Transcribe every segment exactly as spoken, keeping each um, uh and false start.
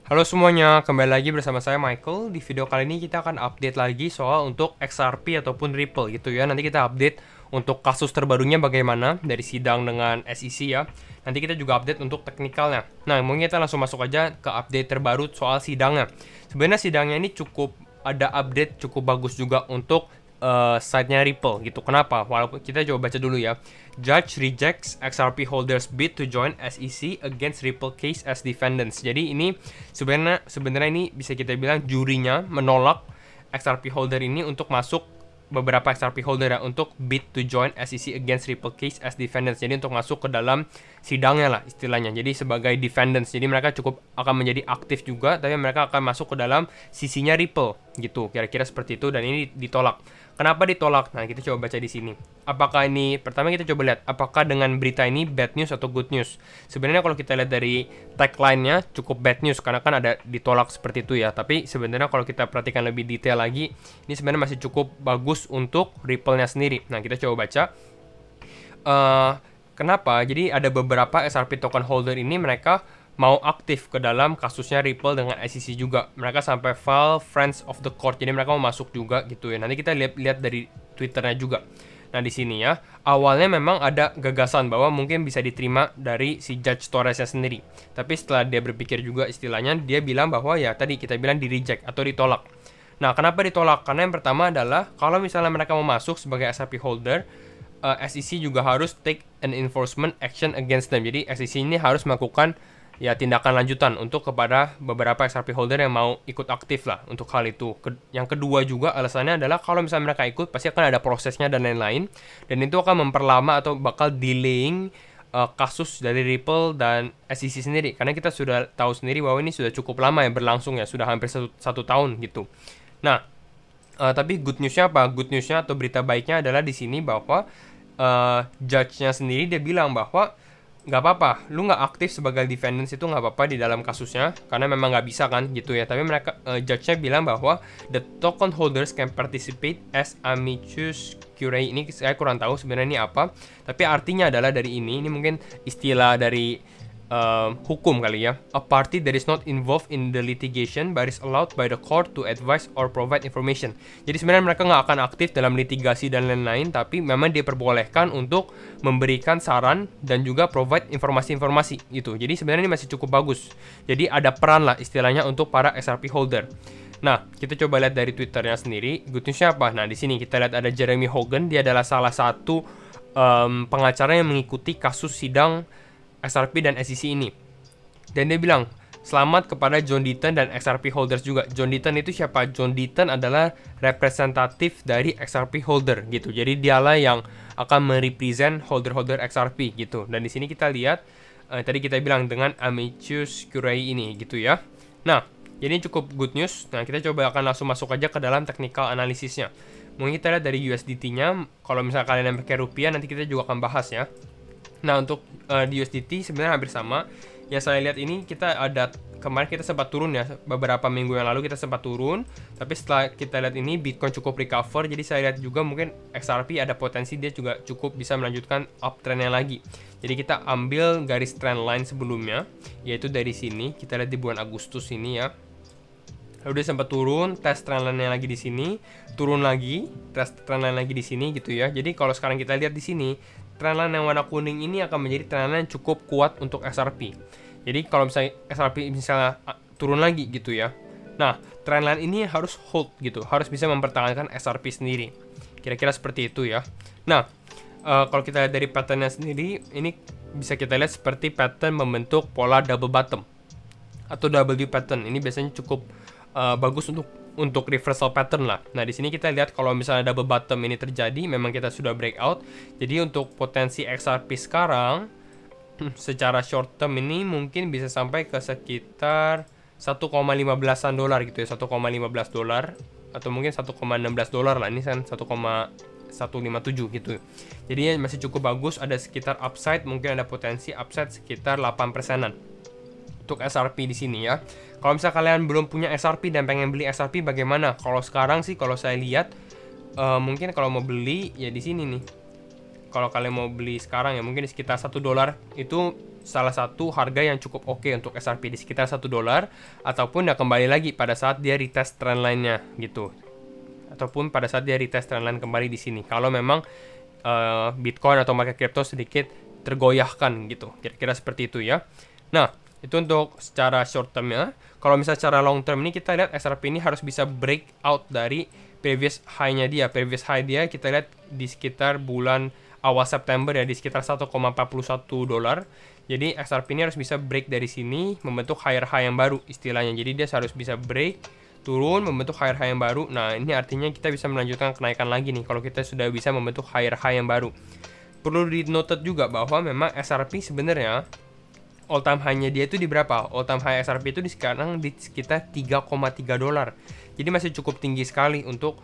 Halo semuanya, kembali lagi bersama saya Michael. Di video kali ini kita akan update lagi soal untuk X R P ataupun Ripple gitu ya. Nanti kita update untuk kasus terbarunya bagaimana dari sidang dengan S E C ya. Nanti kita juga update untuk teknikalnya. Nah, mungkin kita langsung masuk aja ke update terbaru soal sidangnya. Sebenarnya sidangnya ini cukup ada update cukup bagus juga untuk uh, site-nya Ripple gitu. Kenapa? Walaupun kita coba baca dulu ya. Judge rejects X R P holders bid to join S E C against Ripple case as defendants. Jadi ini sebenarnya sebenarnya ini bisa kita bilang jurinya menolak X R P holder ini untuk masuk beberapa X R P holder ya untuk bid to join S E C against Ripple case as defendants. Jadi untuk masuk ke dalam sidangnya lah istilahnya. Jadi sebagai defendants. Jadi mereka cukup akan menjadi aktif juga, tapi mereka akan masuk ke dalam sisinya Ripple gitu. Kira-kira seperti itu dan ini ditolak. Kenapa ditolak? Nah, kita coba baca di sini. Apakah ini, pertama kita coba lihat, apakah dengan berita ini bad news atau good news? Sebenarnya kalau kita lihat dari tagline-nya cukup bad news, karena kan ada ditolak seperti itu ya. Tapi sebenarnya kalau kita perhatikan lebih detail lagi, ini sebenarnya masih cukup bagus untuk Ripple-nya sendiri. Nah, kita coba baca. Uh, kenapa? Jadi ada beberapa X R P token holder ini mereka mau aktif ke dalam kasusnya Ripple dengan S E C juga. Mereka sampai file Friends of the Court. Jadi mereka mau masuk juga gitu ya. Nanti kita lihat lihat dari Twitternya juga. Nah, di sini ya, awalnya memang ada gagasan bahwa mungkin bisa diterima dari si Judge Torresnya sendiri. Tapi setelah dia berpikir juga istilahnya, dia bilang bahwa ya tadi kita bilang di reject atau ditolak. Nah, kenapa ditolak? Karena yang pertama adalah kalau misalnya mereka mau masuk sebagai X R P holder, uh, S E C juga harus take an enforcement action against them. Jadi S E C ini harus melakukan ya tindakan lanjutan untuk kepada beberapa X R P holder yang mau ikut aktif lah untuk hal itu. Ke yang kedua juga alasannya adalah kalau misalnya mereka ikut pasti akan ada prosesnya dan lain-lain, dan itu akan memperlama atau bakal delaying uh, kasus dari Ripple dan S E C sendiri, karena kita sudah tahu sendiri bahwa ini sudah cukup lama ya berlangsung ya, sudah hampir satu, satu tahun gitu. Nah, uh, tapi good newsnya apa? Good newsnya atau berita baiknya adalah di sini bahwa uh, judge-nya sendiri dia bilang bahwa nggak apa-apa, lu nggak aktif sebagai defendants itu nggak apa-apa di dalam kasusnya, karena memang nggak bisa kan gitu ya. Tapi mereka uh, judge-nya bilang bahwa the token holders can participate as amicus curiae. Ini saya kurang tahu sebenarnya ini apa, tapi artinya adalah dari ini, ini mungkin istilah dari Uh, hukum kali ya. A party that is not involved in the litigation but is allowed by the court to advise or provide information. Jadi sebenarnya mereka nggak akan aktif dalam litigasi dan lain-lain, tapi memang diperbolehkan untuk memberikan saran dan juga provide informasi-informasi gitu. Jadi sebenarnya ini masih cukup bagus. Jadi ada peran lah istilahnya untuk para X R P holder. Nah, kita coba lihat dari Twitternya sendiri. Good newsnya apa? Nah, di sini kita lihat ada Jeremy Hogan. Dia adalah salah satu um, pengacara yang mengikuti kasus sidang X R P dan S E C ini. Dan dia bilang, selamat kepada John Deaton dan X R P holders juga. John Deaton itu siapa? John Deaton adalah representatif dari X R P holder gitu. Jadi dialah yang akan merepresent holder-holder X R P gitu. Dan di sini kita lihat uh, tadi kita bilang dengan amicus curiae ini gitu ya. Nah, jadi cukup good news. Nah, kita coba akan langsung masuk aja ke dalam technical analisisnya. Mungkin kita lihat dari U S D T-nya. Kalau misalnya kalian yang pakai rupiah, nanti kita juga akan bahas ya. Nah, untuk uh, di U S D T sebenarnya hampir sama. Yang saya lihat ini kita ada kemarin kita sempat turun ya, beberapa minggu yang lalu kita sempat turun, tapi setelah kita lihat ini Bitcoin cukup recover, jadi saya lihat juga mungkin X R P ada potensi dia juga cukup bisa melanjutkan uptrendnya lagi. Jadi kita ambil garis trend line sebelumnya, yaitu dari sini kita lihat di bulan Agustus ini ya. Lalu dia sempat turun, tes trendline lagi di sini, turun lagi, tes trendline lagi di sini gitu ya. Jadi kalau sekarang kita lihat di sini, trendline yang warna kuning ini akan menjadi trendline yang cukup kuat untuk X R P. Jadi kalau misalnya X R P misalnya turun lagi gitu ya. Nah, trendline ini harus hold gitu, harus bisa mempertahankan X R P sendiri. Kira-kira seperti itu ya. Nah, uh, kalau kita lihat dari patternnya sendiri, ini bisa kita lihat seperti pattern membentuk pola double bottom atau W pattern. Ini biasanya cukup Uh, bagus untuk untuk reversal pattern lah. Nah, di sini kita lihat kalau misalnya double bottom ini terjadi, memang kita sudah breakout. Jadi untuk potensi X R P sekarang secara short term ini mungkin bisa sampai ke sekitar satu koma lima belasan dolar gitu ya, satu koma lima belas dolar atau mungkin satu koma enam belas dolar lah. Ini kan satu koma seratus lima puluh tujuh gitu. Jadi masih cukup bagus, ada sekitar upside, mungkin ada potensi upside sekitar delapan persenan untuk X R P di sini ya. Kalau misalnya kalian belum punya X R P dan pengen beli X R P bagaimana? Kalau sekarang sih kalau saya lihat uh, mungkin kalau mau beli ya di sini nih. Kalau kalian mau beli sekarang ya mungkin di sekitar satu dolar itu salah satu harga yang cukup oke untuk X R P di sekitar satu dolar, ataupun ya kembali lagi pada saat dia retest trendline-nya gitu. Ataupun pada saat dia retest trendline kembali di sini. Kalau memang uh, Bitcoin atau market crypto sedikit tergoyahkan gitu. Kira-kira seperti itu ya. Nah, itu untuk secara short term ya. Kalau misalnya secara long term ini kita lihat X R P ini harus bisa break out dari previous high-nya dia. Previous high dia kita lihat di sekitar bulan awal September ya, di sekitar satu koma empat satu dolar. Jadi X R P ini harus bisa break dari sini, membentuk higher high yang baru istilahnya. Jadi dia harus bisa break, turun, membentuk higher high yang baru. Nah, ini artinya kita bisa melanjutkan kenaikan lagi nih kalau kita sudah bisa membentuk higher high yang baru. Perlu di noted juga bahwa memang X R P sebenarnya all time high-nya dia itu di berapa? All time high X R P itu di sekarang di sekitar tiga koma tiga dolar. Jadi masih cukup tinggi sekali untuk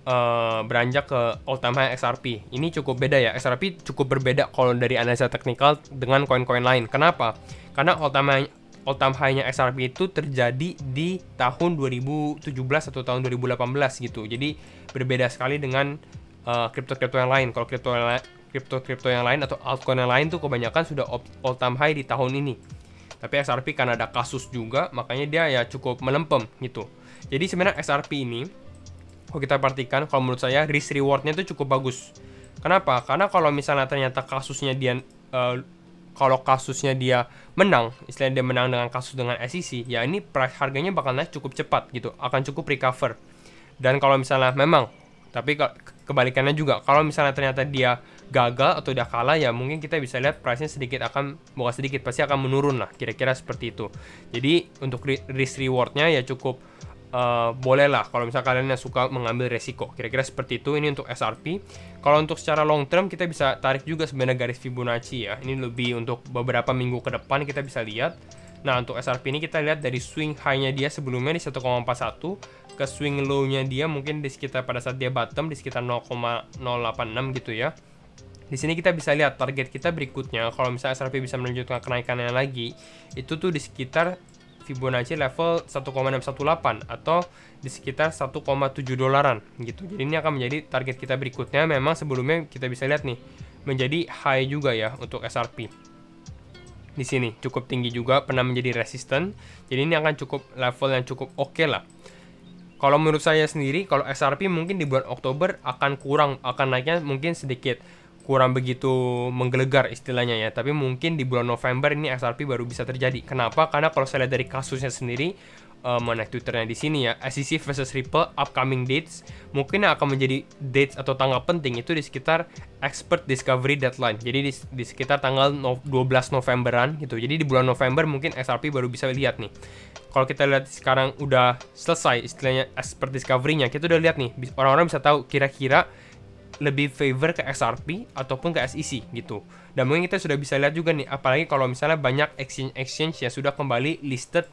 uh, beranjak ke all time high X R P. Ini cukup beda ya. X R P cukup berbeda kalau dari analisa teknikal dengan koin-koin lain. Kenapa? Karena all time high all time high-nya X R P itu terjadi di tahun dua ribu tujuh belas atau tahun dua ribu delapan belas gitu. Jadi berbeda sekali dengan kripto-kripto uh, yang lain. Kalau kripto yang lain kripto-kripto yang lain atau altcoin yang lain tuh kebanyakan sudah all time high di tahun ini. Tapi X R P karena ada kasus juga, makanya dia ya cukup melempem gitu. Jadi sebenarnya X R P ini, kalau kita perhatikan, kalau menurut saya risk rewardnya itu cukup bagus. Kenapa? Karena kalau misalnya ternyata kasusnya dia, uh, kalau kasusnya dia menang, istilahnya dia menang dengan kasus dengan S E C, ya ini price harganya bakal naik cukup cepat gitu, akan cukup recover. Dan kalau misalnya memang, tapi kebalikannya juga, kalau misalnya ternyata dia gagal atau dia kalah, ya mungkin kita bisa lihat price-nya sedikit akan, bukan sedikit, pasti akan menurun lah, kira-kira seperti itu. Jadi untuk risk reward-nya ya cukup uh, boleh lah kalau misalnya kalian yang suka mengambil resiko, kira-kira seperti itu. Ini untuk X R P. Kalau untuk secara long term kita bisa tarik juga sebenarnya garis Fibonacci ya, ini lebih untuk beberapa minggu ke depan kita bisa lihat. Nah, untuk X R P ini kita lihat dari swing high-nya dia sebelumnya di satu koma empat satu ke swing low-nya dia mungkin di sekitar pada saat dia bottom di sekitar nol koma nol delapan enam gitu ya. Di sini kita bisa lihat target kita berikutnya, kalau misalnya X R P bisa melanjutkan kenaikannya lagi, itu tuh di sekitar Fibonacci level satu koma enam satu delapan atau di sekitar satu koma tujuh dolaran gitu. Jadi ini akan menjadi target kita berikutnya. Memang sebelumnya kita bisa lihat nih menjadi high juga ya untuk X R P. Di sini cukup tinggi juga, pernah menjadi resisten. Jadi ini akan cukup level yang cukup oke okay lah. Kalau menurut saya sendiri, kalau X R P mungkin di bulan Oktober akan kurang, akan naiknya mungkin sedikit kurang begitu menggelegar istilahnya ya. Tapi mungkin di bulan November ini X R P baru bisa terjadi. Kenapa? Karena kalau saya lihat dari kasusnya sendiri, uh, mana Twitternya di sini ya, S E C versus Ripple upcoming dates, mungkin yang akan menjadi dates atau tanggal penting itu di sekitar expert discovery deadline. Jadi di, di sekitar tanggal dua belas Novemberan gitu. Jadi di bulan November mungkin X R P baru bisa lihat nih. Kalau kita lihat sekarang udah selesai istilahnya expert discovery-nya, kita udah lihat nih, orang-orang bisa tahu kira-kira lebih favor ke X R P ataupun ke S E C gitu. Dan mungkin kita sudah bisa lihat juga nih, apalagi kalau misalnya banyak exchange-exchange yang sudah kembali listed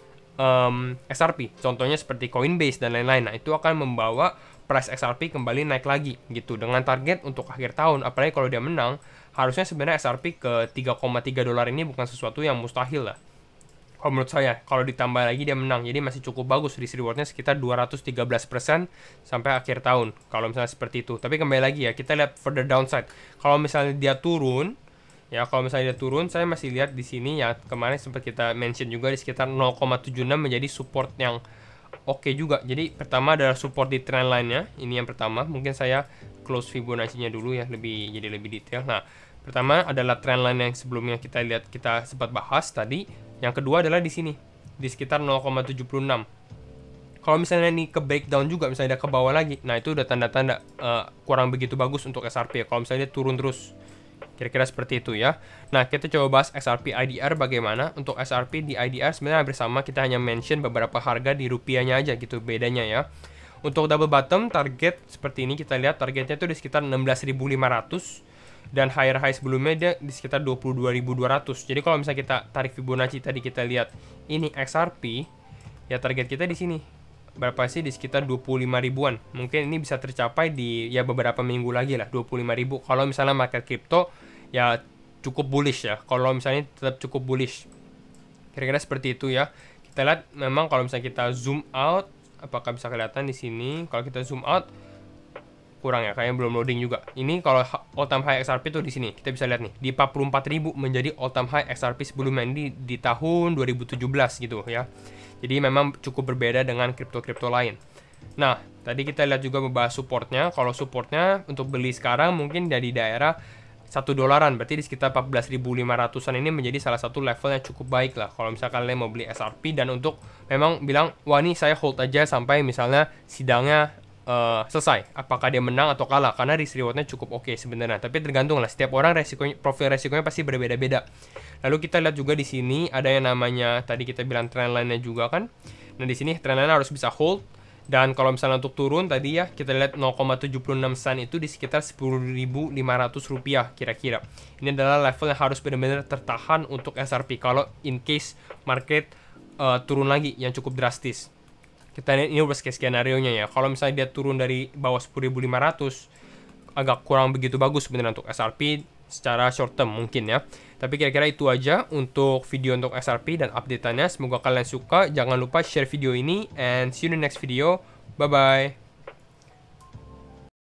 um, X R P. Contohnya seperti Coinbase dan lain-lain. Nah, itu akan membawa price X R P kembali naik lagi gitu. Dengan target untuk akhir tahun, apalagi kalau dia menang, harusnya sebenarnya X R P ke tiga koma tiga dolar ini bukan sesuatu yang mustahil lah. Kalau menurut saya, kalau ditambah lagi dia menang, jadi masih cukup bagus risk rewardnya sekitar dua ratus tiga belas persen sampai akhir tahun. Kalau misalnya seperti itu. Tapi kembali lagi ya, kita lihat further downside. Kalau misalnya dia turun, ya kalau misalnya dia turun, saya masih lihat di sini ya, kemarin sempat kita mention juga di sekitar nol koma tujuh enam menjadi support yang oke okay juga. Jadi pertama adalah support di trend line-nya. Ini yang pertama. Mungkin saya close Fibonacci-nya dulu ya, lebih jadi lebih detail. Nah, pertama adalah trend line yang sebelumnya kita lihat, kita sempat bahas tadi. Yang kedua adalah di sini, di sekitar nol koma tujuh enam. Kalau misalnya ini ke breakdown juga, misalnya dia ke bawah lagi, nah itu udah tanda-tanda uh, kurang begitu bagus untuk X R P ya. Kalau misalnya dia turun terus, kira-kira seperti itu ya. Nah, kita coba bahas X R P I D R bagaimana. Untuk X R P di I D R sebenarnya bersama, kita hanya mention beberapa harga di rupiahnya aja gitu, bedanya ya. Untuk double bottom, target seperti ini kita lihat, targetnya itu di sekitar enam belas ribu lima ratus. Dan higher high sebelumnya dia di sekitar dua puluh dua ribu dua ratus. Jadi kalau misalnya kita tarik Fibonacci tadi, kita lihat ini X R P, ya target kita di sini berapa sih? Di sekitar dua puluh lima ribuan. Mungkin ini bisa tercapai di ya beberapa minggu lagi lah, dua puluh lima ribu. Kalau misalnya market crypto ya cukup bullish ya. Kalau misalnya tetap cukup bullish. Kira-kira seperti itu ya. Kita lihat memang kalau misalnya kita zoom out, apakah bisa kelihatan di sini? Kalau kita zoom out, kurang ya, kayaknya belum loading juga. Ini kalau all time high X R P tuh di sini. Kita bisa lihat nih, di empat puluh empat ribu menjadi all time high X R P sebelumnya ini di tahun dua ribu tujuh belas gitu ya. Jadi memang cukup berbeda dengan kripto-kripto lain. Nah, tadi kita lihat juga membahas supportnya. Kalau supportnya untuk beli sekarang mungkin dari daerah satu dolaran, berarti di sekitar empat belas ribu lima ratusan ini menjadi salah satu level yang cukup baik lah kalau misalkan kalian mau beli X R P, dan untuk memang bilang, wah ini saya hold aja sampai misalnya sidangnya uh, selesai, apakah dia menang atau kalah, karena risk rewardnya cukup oke okay sebenarnya, tapi tergantung lah, setiap orang resikonya, profil resikonya pasti berbeda-beda. Lalu kita lihat juga di sini ada yang namanya, tadi kita bilang trendline-nya juga kan, nah di sini trendline harus bisa hold. Dan kalau misalnya untuk turun tadi ya, kita lihat nol koma tujuh enam sen itu di sekitar sepuluh ribu lima ratus rupiah kira-kira. Ini adalah level yang harus benar-benar tertahan untuk X R P kalau in case market uh, turun lagi yang cukup drastis. Kita lihat ini worst case skenario-nya ya. Kalau misalnya dia turun dari bawah sepuluh ribu lima ratus, agak kurang begitu bagus sebenarnya untuk X R P secara short term mungkin ya. Tapi kira-kira itu aja untuk video untuk X R P dan update-annya. Semoga kalian suka. Jangan lupa share video ini and see you in the next video. Bye bye.